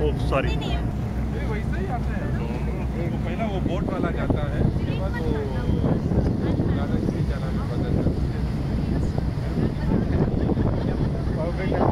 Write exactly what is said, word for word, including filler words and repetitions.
Oh sorry. वैसे ही आता है। वो पहला वो बोट वाला जाता है, उसके बाद वो ज़्यादा जाना पता चलता है।